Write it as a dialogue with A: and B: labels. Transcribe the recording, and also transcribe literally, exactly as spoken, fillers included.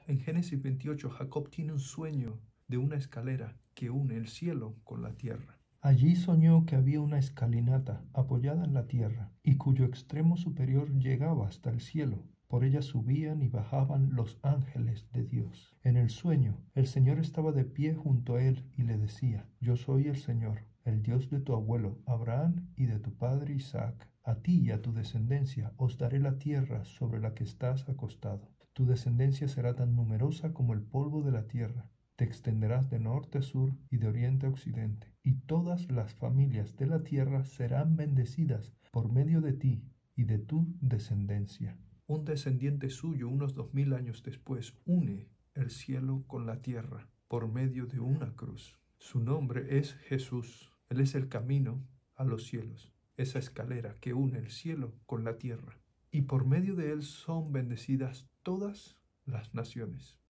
A: En Génesis veintiocho, Jacob tiene un sueño de una escalera que une el cielo con la tierra.
B: Allí soñó que había una escalinata apoyada en la tierra y cuyo extremo superior llegaba hasta el cielo. Por ella subían y bajaban los ángeles de Dios. En el sueño, el Señor estaba de pie junto a él y le decía: Yo soy el Señor, el Dios de tu abuelo Abraham y de tu padre Isaac. A ti y a tu descendencia os daré la tierra sobre la que estás acostado. Tu descendencia será tan numerosa como el polvo de la tierra. Te extenderás de norte a sur y de oriente a occidente, y todas las familias de la tierra serán bendecidas por medio de ti y de tu descendencia.
A: Un descendiente suyo, unos dos mil años después, une el cielo con la tierra por medio de una cruz. Su nombre es Jesús. Él es el camino a los cielos, esa escalera que une el cielo con la tierra. Y por medio de él son bendecidas todas las naciones.